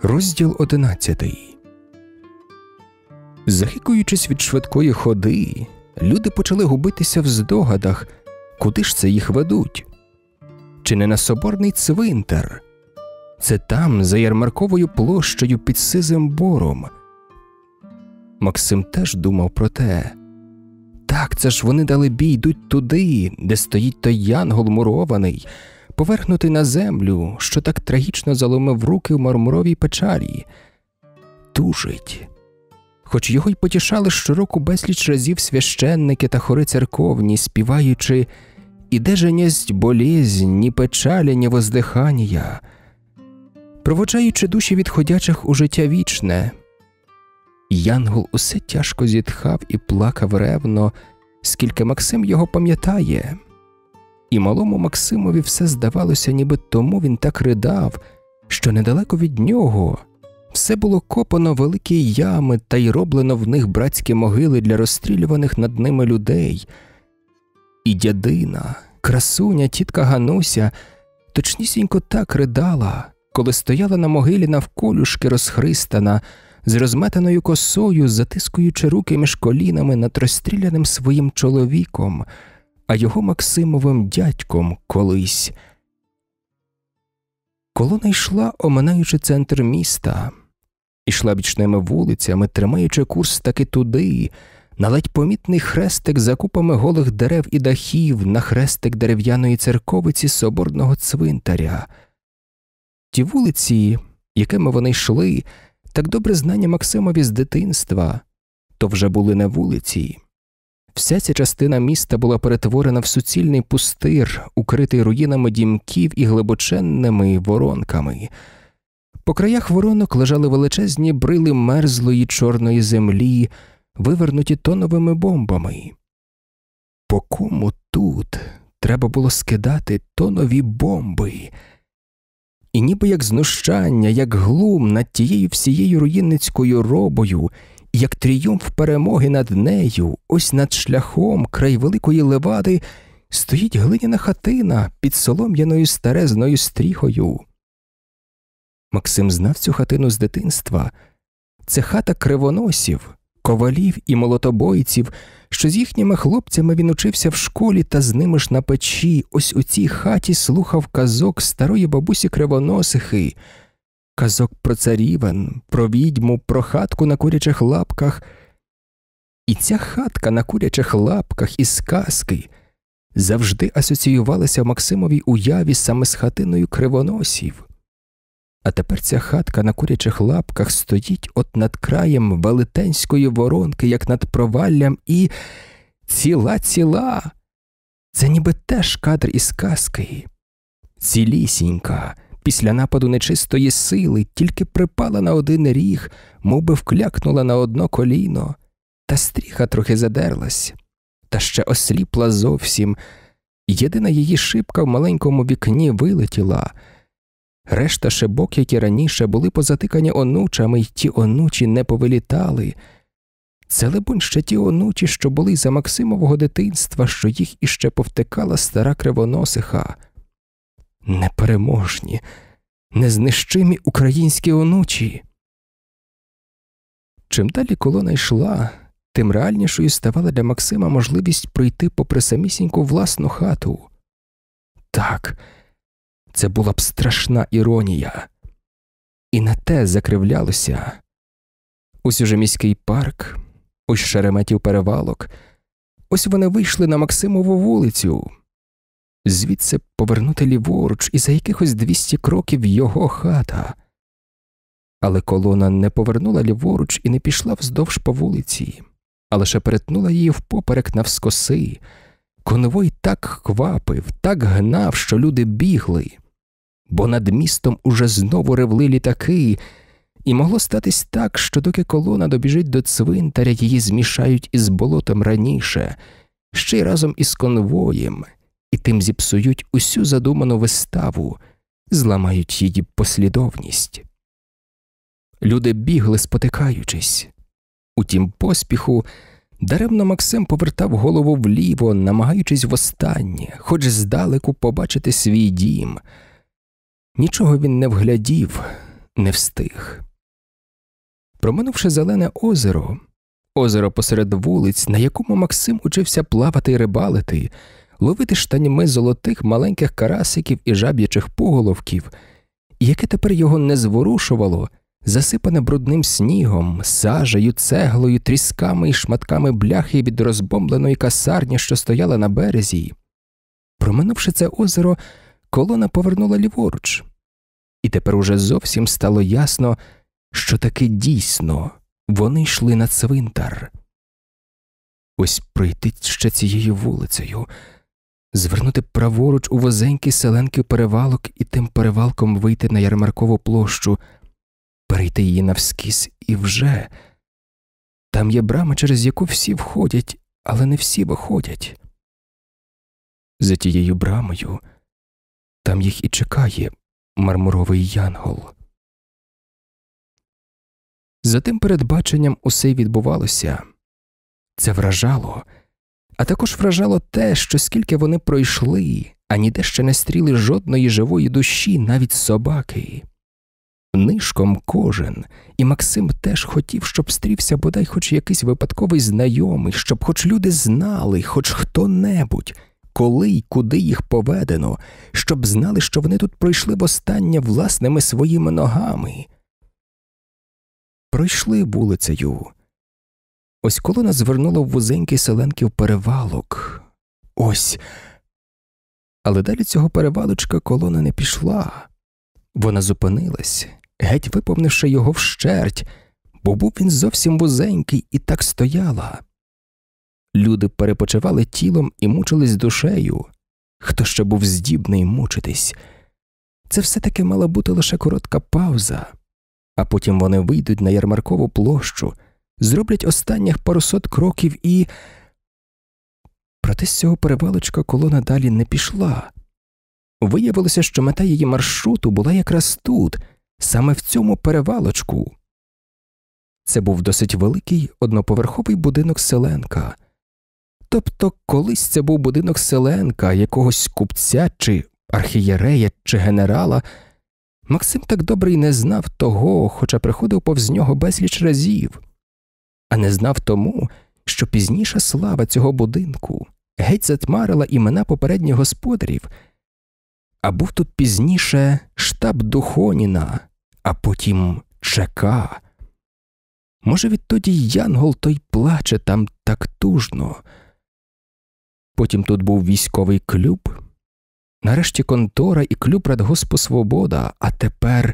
Розділ 11. Захикуючись від швидкої ходи, люди почали губитися в здогадах, куди ж це їх ведуть. Чи не на соборний цвинтар? Це там, за ярмарковою площею під Сизим Бором. Максим теж думав про те. Так, це ж вони далебі йдуть туди, де стоїть той янгол мурований, поверхнутий на землю, що так трагічно заломив руки в мармуровій печалі. Тужить. Хоч його й потішали щороку безліч разів священники та хори церковні, співаючи «Іде же несть болезнь, ні печалі, ні воздихання», проводжаючи душі відходячих у життя вічне. Янгол усе тяжко зітхав і плакав ревно, скільки Максим його пам'ятає. І малому Максимові все здавалося, ніби тому він так ридав, що недалеко від нього все було копано великі ями та й роблено в них братські могили для розстрілюваних над ними людей. І дядина, красуня, тітка Гануся точнісінько так ридала, коли стояла на могилі навколюшки розхристана, з розметаною косою, затискуючи руки між колінами над розстріляним своїм чоловіком, а його Максимовим дядьком колись. Колона йшла, оминаючи центр міста. Ішла бічними вулицями, тримаючи курс таки туди, на ледь помітний хрестик за купами голих дерев і дахів, на хрестик дерев'яної церковиці соборного цвинтаря. Ті вулиці, якими вони йшли, так добре знані Максимові з дитинства, то вже були не вулиці. Вся ця частина міста була перетворена в суцільний пустир, укритий руїнами дімків і глибоченними воронками. По краях воронок лежали величезні брили мерзлої чорної землі, вивернуті тоновими бомбами. По кому тут треба було скидати тонові бомби? І ніби як знущання, як глум над тією всією руїнницькою робою, як тріумф перемоги над нею, ось над шляхом край великої левади стоїть глиняна хатина під солом'яною старезною стріхою. Максим знав цю хатину з дитинства. Це хата кривоносів, ковалів і молотобойців, що з їхніми хлопцями він учився в школі та з ними ж на печі, ось у цій хаті слухав казок старої бабусі Кривоносихи, казок про царівен, про відьму, про хатку на курячих лапках. І ця хатка на курячих лапках із казки завжди асоціювалася в Максимовій уяві саме з хатиною Кривоносів. А тепер ця хатка на курячих лапках стоїть от над краєм велетенської воронки, як над проваллям, і ціла. Це ніби теж кадр із казки. Цілісінька, після нападу нечистої сили, тільки припала на один ріг, мов би вклякнула на одно коліно, та стріха трохи задерлась, та ще осліпла зовсім. Єдина її шибка в маленькому вікні вилетіла. Решта шибок, які раніше були позатикані онучами, й ті онучі не повилітали. Це, либонь, ще ті онучі, що були за Максимового дитинства, що їх іще повтикала стара Кривоносиха. Непереможні, незнищимі українські онучі. Чим далі колона йшла, тим реальнішою ставала для Максима можливість пройти попри самісіньку власну хату. Так, це була б страшна іронія. І на те закривлялося. Ось уже міський парк, ось Шереметів перевалок, ось вони вийшли на Максимову вулицю. Звідси повернути ліворуч, і за якихось 200 кроків його хата. Але колона не повернула ліворуч і не пішла вздовж по вулиці, а лише перетнула її впоперек навскоси. Конвой так квапив, так гнав, що люди бігли. Бо над містом уже знову ревли літаки, і могло статись так, що доки колона добіжить до цвинтаря, її змішають із болотом раніше, ще й разом із конвоєм, і тим зіпсують усю задуману виставу, зламають її послідовність. Люди бігли, спотикаючись. У тім поспіху даремно Максим повертав голову вліво, намагаючись востаннє, хоч здалеку побачити свій дім. Нічого він не вглядів, не встиг. Проминувши зелене озеро, озеро посеред вулиць, на якому Максим учився плавати й рибалити, ловити штаньми золотих маленьких карасиків і жаб'ячих поголовків, яке тепер його не зворушувало, засипане брудним снігом, сажею, цеглою, трісками і шматками бляхи від розбомбленої касарні, що стояла на березі. Проминувши це озеро, колона повернула ліворуч. І тепер уже зовсім стало ясно, що таки дійсно вони йшли на цвинтар. Ось пройти ще цією вулицею, звернути праворуч у вузенький селенький перевалок і тим перевалком вийти на Ярмаркову площу, перейти її навскіз і вже. Там є брама, через яку всі входять, але не всі виходять. За тією брамою там їх і чекає мармуровий янгол. За тим передбаченням усе й відбувалося. Це вражало. А також вражало те, що скільки вони пройшли, а ніде ще не стріли жодної живої душі, навіть собаки. Нишком кожен, і Максим теж хотів, щоб стрівся бодай хоч якийсь випадковий знайомий, щоб хоч люди знали, хоч хто-небудь, коли й куди їх поведено, щоб знали, що вони тут пройшли востаннє власними своїми ногами. Пройшли вулицею. Ось колона звернула в вузенький селенків перевалок. Ось. Але далі цього перевалочка колона не пішла. Вона зупинилась, геть виповнивши його вщерть, бо був він зовсім вузенький, і так стояла. Люди перепочивали тілом і мучились душею. Хто ще був здібний мучитись? Це все-таки мала бути лише коротка пауза, а потім вони вийдуть на Ярмаркову площу, зроблять останніх парусот кроків і… Проте з цього перевалочка колона далі не пішла. Виявилося, що мета її маршруту була якраз тут, саме в цьому перевалочку. Це був досить великий одноповерховий будинок селенка. Тобто колись це був будинок селенка, якогось купця чи архієрея чи генерала. Максим так добре й не знав того, хоча приходив повз нього безліч разів. А не знав тому, що пізніша слава цього будинку геть затьмарила імена попередніх господарів. А був тут пізніше штаб Духоніна, а потім ЧК. Може, відтоді янгол той плаче там так тужно. Потім тут був військовий клуб, нарешті контора і клуб радгоспу «Свобода», а тепер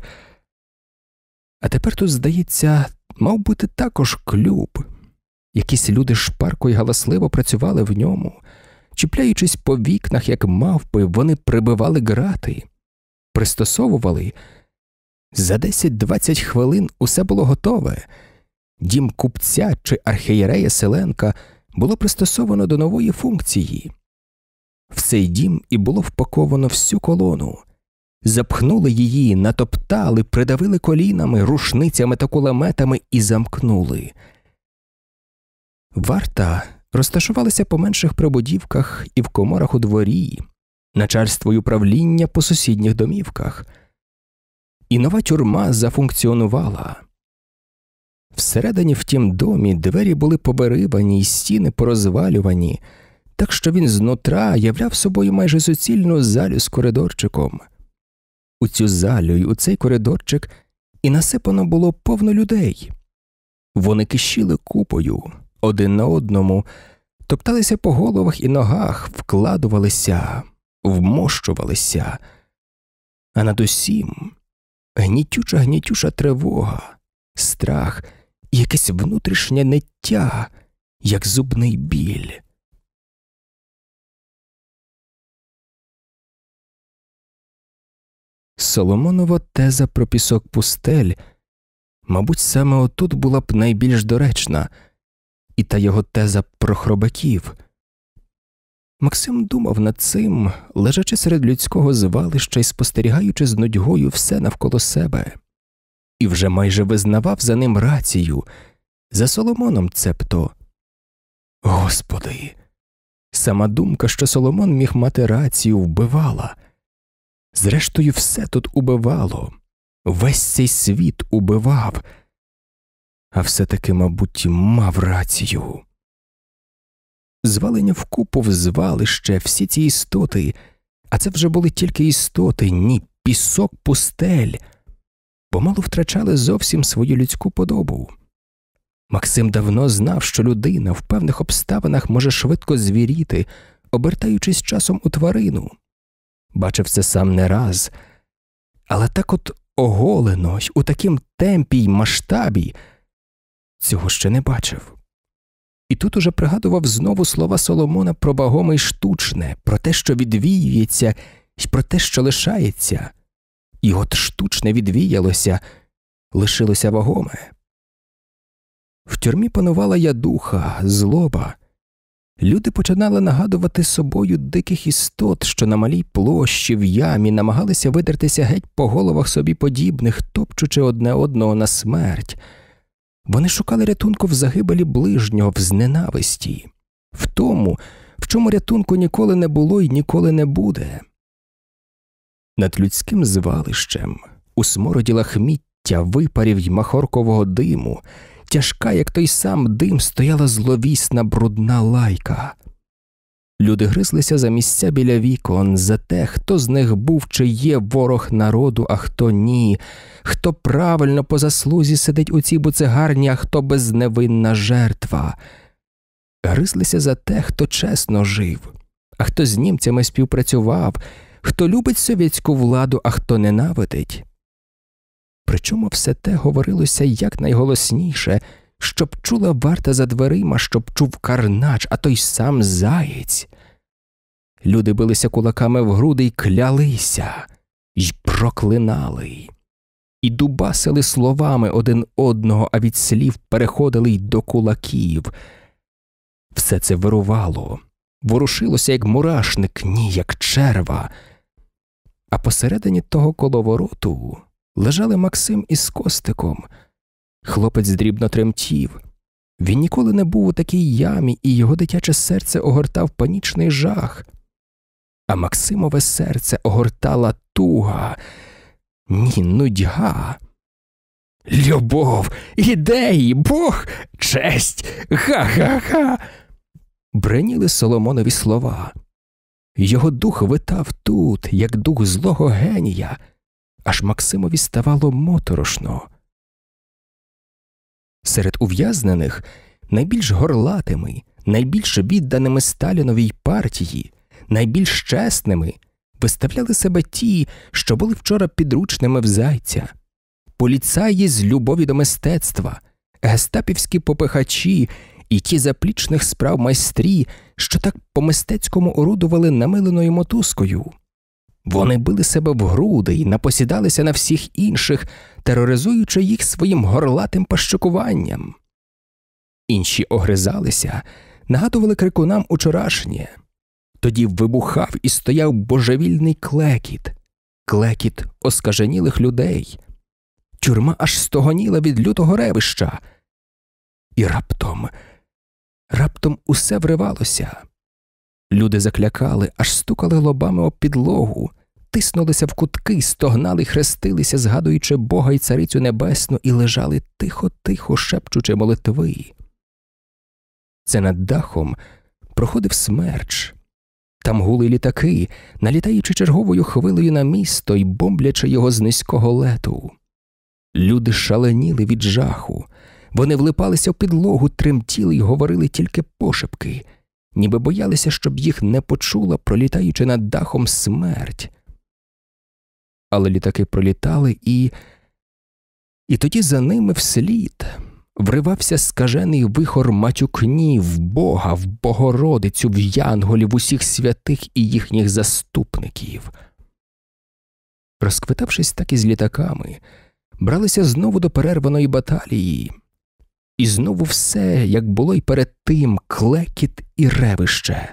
тут, здається, мав бути також клуб. Якісь люди шпарко й галасливо працювали в ньому. Чіпляючись по вікнах, як мавпи, вони прибивали грати, пристосовували. За 10-20 хвилин усе було готове. Дім купця чи архієрея селенка було пристосовано до нової функції. В цей дім і було впаковано всю колону. Запхнули її, натоптали, придавили колінами, рушницями та кулеметами і замкнули. Варта розташувалася по менших прибудівках і в коморах у дворі, начальство й управління по сусідніх домівках. І нова тюрма зафункціонувала. Всередині в тім домі двері були поберивані й стіни порозвалювані, так що він знутра являв собою майже суцільну залю з коридорчиком. У цю залю й у цей коридорчик і насипано було повно людей. Вони кишіли купою, один на одному, топталися по головах і ногах, вкладувалися, вмощувалися. А над усім гнітюча тривога, страх і якесь внутрішнє ниття, як зубний біль. Соломонова теза про пісок пустель, мабуть, саме отут була б найбільш доречна, і та його теза про хробаків. Максим думав над цим, лежачи серед людського звалища і спостерігаючи з нудьгою все навколо себе. І вже майже визнавав за ним рацію, за Соломоном цебто. Господи! Сама думка, що Соломон міг мати рацію, вбивала. Зрештою, все тут убивало. Весь цей світ убивав, а все-таки, мабуть, мав рацію. Звалені вкупу в звалище всі ці істоти, а це вже були тільки істоти, ні, пісок пустель, помалу втрачали зовсім свою людську подобу. Максим давно знав, що людина в певних обставинах може швидко звіріти, обертаючись часом у тварину. Бачив це сам не раз, але так от оголено й у такім темпі й масштабі цього ще не бачив. І тут уже пригадував знову слова Соломона про вагоме й штучне, про те, що відвіюється, й про те, що лишається. І от штучне відвіялося, лишилося вагоме. В тюрмі панувала ядуха, злоба. Люди починали нагадувати собою диких істот, що на малій площі в ямі намагалися видертися геть по головах собі подібних, топчучи одне одного на смерть. Вони шукали рятунку в загибелі ближнього, в зненависті, в тому, в чому рятунку ніколи не було і ніколи не буде. Над людським звалищем, у смороді лахміття, випарів й махоркового диму, тяжка, як той сам дим, стояла зловісна брудна лайка. Люди гризлися за місця біля вікон, за те, хто з них був чи є ворог народу, а хто ні, хто правильно по заслузі сидить у цій буцегарні, а хто безневинна жертва. Гризлися за те, хто чесно жив, а хто з німцями співпрацював, хто любить совєтську владу, а хто ненавидить. Причому все те говорилося якнайголосніше, щоб чула варта за дверима, щоб чув карнач, а той сам заєць. Люди билися кулаками в груди й клялися, й проклинали, і дубасили словами один одного, а від слів переходили й до кулаків. Все це вирувало, ворушилося, як мурашник, ні, як черва. А посередині того коловороту лежали Максим із Костиком. Хлопець дрібно тремтів. Він ніколи не був у такій ямі, і його дитяче серце огортав панічний жах. А Максимове серце огортала туга, ні, нудьга. «Любов, ідеї, Бог, честь, ха-ха-ха!» бреніли Соломонові слова. Його дух витав тут, як дух злого генія, аж Максимові ставало моторошно. Серед ув'язнених найбільш горлатими, найбільш відданими Сталіновій партії, найбільш чесними виставляли себе ті, що були вчора підручними в Зайця. Поліцаї з любові до мистецтва, гестапівські попихачі і ті заплічних справ майстрі, що так по-мистецькому орудували намиленою мотузкою. Вони били себе в груди й напосідалися на всіх інших, тероризуючи їх своїм горлатим пащукуванням. Інші огризалися, нагадували крикунам учорашнє. Тоді вибухав і стояв божевільний клекіт, клекіт оскаженілих людей. Тюрма аж стогоніла від лютого ревища. І раптом усе вривалося. Люди заклякали, аж стукали лобами об підлогу, тиснулися в кутки, стогнали й хрестилися, згадуючи Бога й Царицю Небесну, і лежали тихо-тихо, шепчучи молитви. Це над дахом проходив смерч. Там гули літаки, налітаючи черговою хвилею на місто й бомблячи його з низького лету. Люди шаленіли від жаху. Вони влипалися в підлогу, тремтіли й говорили тільки пошепки, ніби боялися, щоб їх не почула, пролітаючи над дахом, смерть. Але літаки пролітали, і тоді за ними вслід вривався скажений вихор матюкнів в Бога, в Богородицю, в янголів, усіх святих і їхніх заступників. Розквитавшись так із літаками, бралися знову до перерваної баталії. І знову все, як було й перед тим, клекіт і ревище.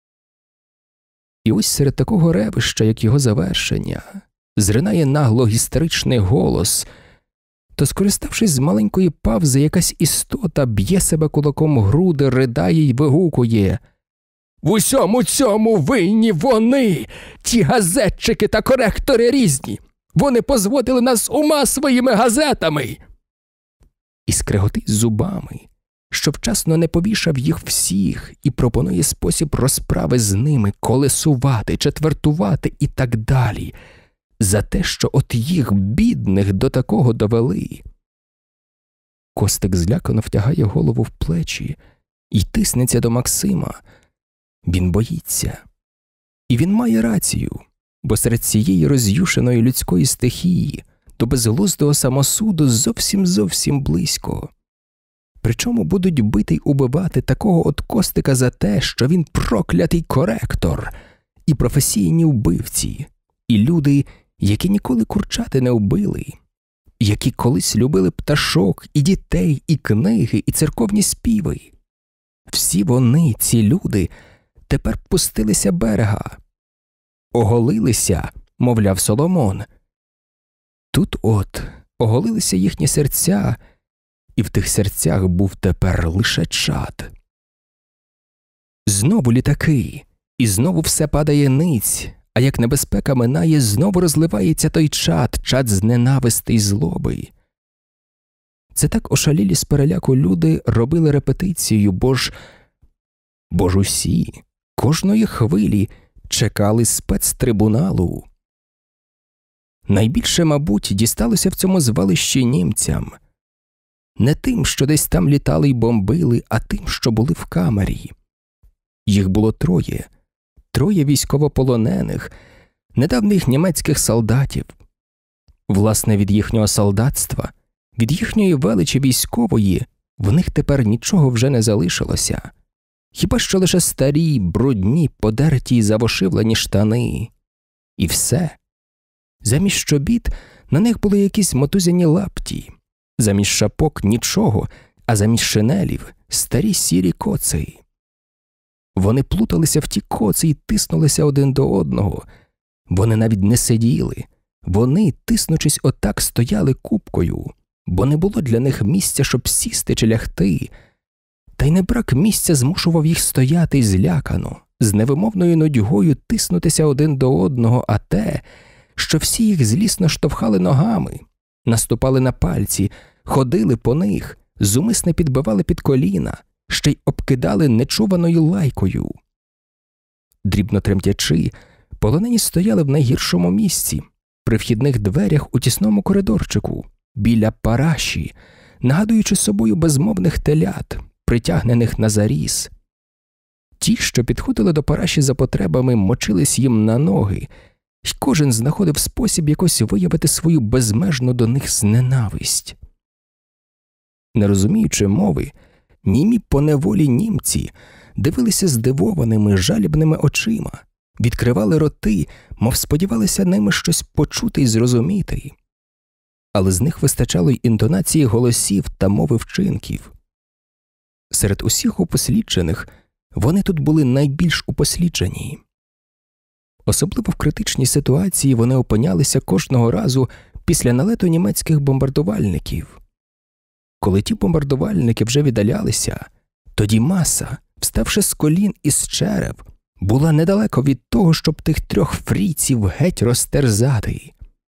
І ось серед такого ревища, як його завершення, зринає нагло гістеричний голос, то, скориставшись з маленької павзи, якась істота б'є себе кулаком груди, ридає й вигукує: «В усьому цьому винні вони, ті газетчики та коректори різні! Вони позводили нас з ума своїми газетами!» І скреготить зубами, що вчасно не повішав їх всіх і пропонує спосіб розправи з ними, колесувати, четвертувати і так далі, за те, що от їх, бідних, до такого довели. Костик злякано втягає голову в плечі і тиснеться до Максима. Він боїться. І він має рацію, бо серед цієї роз'юшеної людської стихії до безглуздого самосуду зовсім близько. Причому будуть бити й убивати такого от Костика за те, що він проклятий коректор, і професійні вбивці, і люди, які ніколи курчати не вбили, які колись любили пташок, і дітей, і книги, і церковні співи. Всі вони, ці люди, тепер пустилися берега. Оголилися, мовляв Соломон. Тут от оголилися їхні серця, і в тих серцях був тепер лише чад. Знову літаки, і знову все падає ниць, а як небезпека минає, знову розливається той чад з ненависти й злоби. Це так ошалілі з переляку люди робили репетицію, бо ж усі, кожної хвилі, чекали спецтрибуналу. Найбільше, мабуть, дісталося в цьому звалищі німцям. Не тим, що десь там літали й бомбили, а тим, що були в камері. Їх було троє військовополонених, недавніх німецьких солдатів. Власне, від їхнього солдатства, від їхньої величі військової, в них тепер нічого вже не залишилося. Хіба що лише старі, брудні, подерті й завошивлені штани. І все. Замість чобіт на них були якісь мотузяні лапті. Замість шапок – нічого, а замість шинелів – старі сірі коци. Вони плуталися в ті коци й тиснулися один до одного. Вони навіть не сиділи. Вони, тиснучись отак, стояли купкою, бо не було для них місця, щоб сісти чи лягти. Та й не брак місця змушував їх стояти злякано, з невимовною нудьгою тиснутися один до одного, а те, що всі їх злісно штовхали ногами, наступали на пальці, ходили по них, зумисне підбивали під коліна, ще й обкидали нечуваною лайкою. Дрібно тремтячи, полонені стояли в найгіршому місці, при вхідних дверях у тісному коридорчику, біля параші, нагадуючи собою безмовних телят, притягнених на заріз. Ті, що підходили до параші за потребами, мочились їм на ноги, й кожен знаходив спосіб якось виявити свою безмежну до них зненависть. Не розуміючи мови, німі поневолі німці дивилися здивованими, жалібними очима, відкривали роти, мов сподівалися ними щось почути й зрозуміти. Але з них вистачало й інтонації голосів та мови вчинків. Серед усіх упосліджених вони тут були найбільш упосліджені. Особливо в критичній ситуації вони опинялися кожного разу після налету німецьких бомбардувальників. Коли ті бомбардувальники вже віддалялися, тоді маса, вставши з колін і з черев, була недалеко від того, щоб тих трьох фрійців геть розтерзати.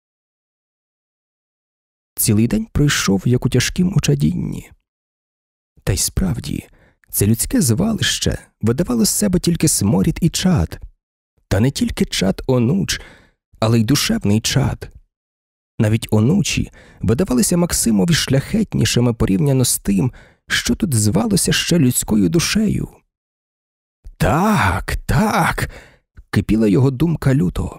Цілий день пройшов, як у тяжкім очадінні. Та й справді, це людське звалище видавало з себе тільки сморід і чад. Та не тільки чад онуч, але й душевний чад. Навіть онучі видавалися Максимові шляхетнішими порівняно з тим, що тут звалося ще людською душею. Так, кипіла його думка люто.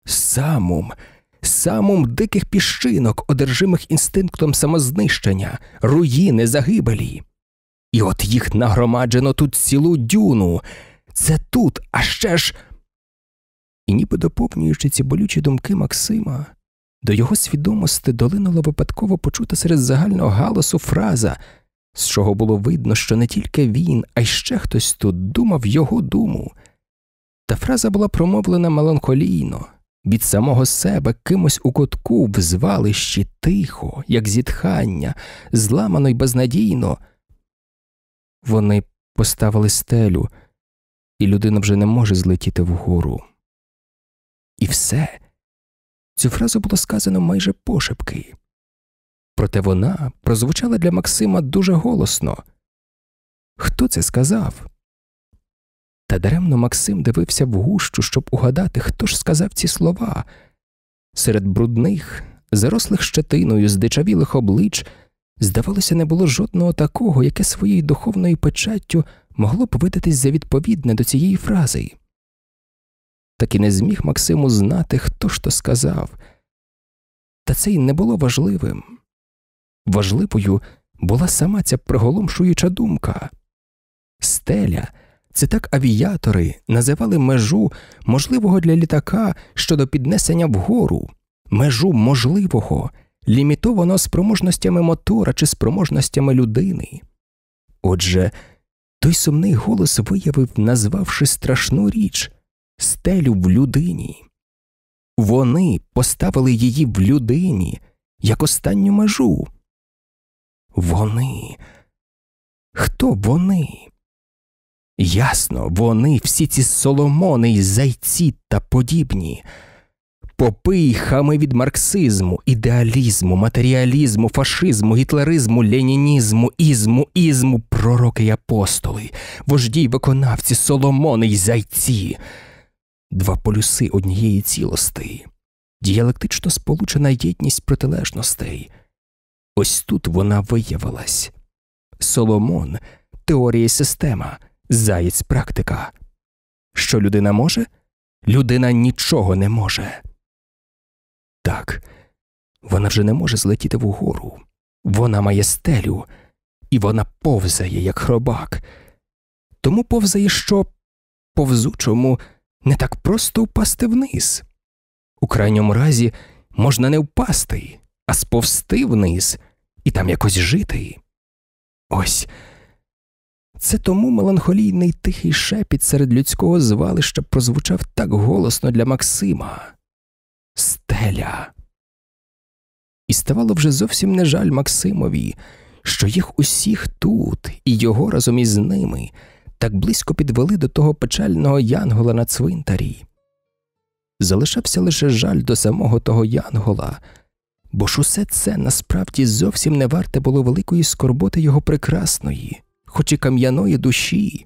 Самум диких піщинок, одержимих інстинктом самознищення, руїни, загибелі. І от їх нагромаджено тут цілу дюну. Це тут, а ще ж… І ніби доповнюючи ці болючі думки Максима, до його свідомості долинула випадково почута серед загального галасу фраза, з чого було видно, що не тільки він, а й ще хтось тут думав його думу. Та фраза була промовлена меланхолійно, від самого себе, кимось у кутку, в звалищі, тихо, як зітхання, зламано й безнадійно. Вони поставили стелю, і людина вже не може злетіти вгору. І все. Цю фразу було сказано майже пошепки. Проте вона прозвучала для Максима дуже голосно. Хто це сказав? Та даремно Максим дивився в гущу, щоб угадати, хто ж сказав ці слова. Серед брудних, зарослих щетиною, здичавілих облич, здавалося, не було жодного такого, яке своєю духовною печаттю могло б видатись за відповідне до цієї фрази. Так і не зміг Максим узнати, хто ж то сказав. Та це й не було важливим. Важливою була сама ця приголомшуюча думка. Стеля – це так авіатори називали межу можливого для літака щодо піднесення вгору, межу можливого, лімітовано спроможностями мотора чи спроможностями людини. Отже, той сумний голос виявив, назвавши страшну річ – стелю в людині. Вони поставили її в людині, як останню межу. Вони. Хто вони? Ясно, вони, всі ці Соломони, зайці та подібні. Попи й хами від марксизму, ідеалізму, матеріалізму, фашизму, гітлеризму, ленінізму, ізму, пророки й апостоли, вожді й виконавці, Соломони й зайці. Два полюси однієї цілості. Діалектично сполучена єдність протилежностей. Ось тут вона виявилась. Соломон – теорія і система, заєць – практика. Що людина може? Людина нічого не може. Так, вона вже не може злетіти вгору. Вона має стелю, і вона повзає, як хробак. Тому повзає, що повзучому не так просто впасти вниз. У крайньому разі можна не впасти, а сповзти вниз і там якось жити. Ось. Це тому меланхолійний тихий шепіт серед людського звалища прозвучав так голосно для Максима. Стеля. І ставало вже зовсім не жаль Максимові, що їх усіх тут, і його разом із ними, так близько підвели до того печального янгола на цвинтарі. Залишався лише жаль до самого того янгола, бо ж усе це насправді зовсім не варте було великої скорботи його прекрасної, хоч і кам'яної душі.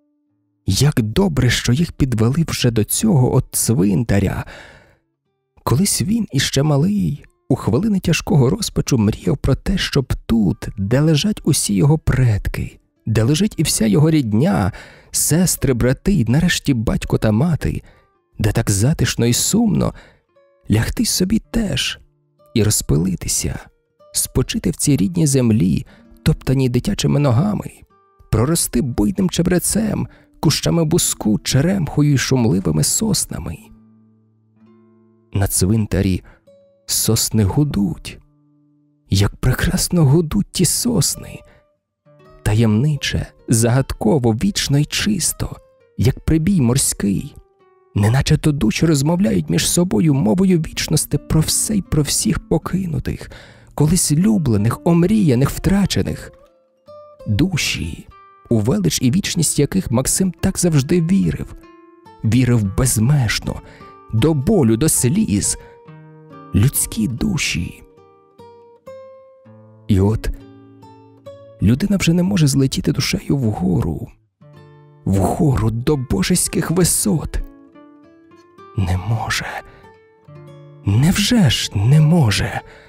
Як добре, що їх підвели вже до цього от цвинтаря. Колись він, іще малий, у хвилини тяжкого розпачу мріяв про те, щоб тут, де лежать усі його предки, де лежить і вся його рідня, сестри, брати, і нарешті батько та мати, де так затишно і сумно, лягти собі теж і розпилитися, спочити в цій рідній землі, топтаній дитячими ногами, прорости буйним чебрецем, кущами буску, черемхою й шумливими соснами. На цвинтарі сосни гудуть. Як прекрасно гудуть ті сосни! Таємниче, загадково, вічно й чисто, як прибій морський, неначе то душі розмовляють між собою мовою вічності про все й про всіх покинутих, колись люблених, омріяних, втрачених. Душі, у велич і вічність яких Максим так завжди вірив. Вірив безмежно, до болю, до сліз. Людські душі. І от людина вже не може злетіти душею вгору до божеських висот. Не може. Невже ж не може?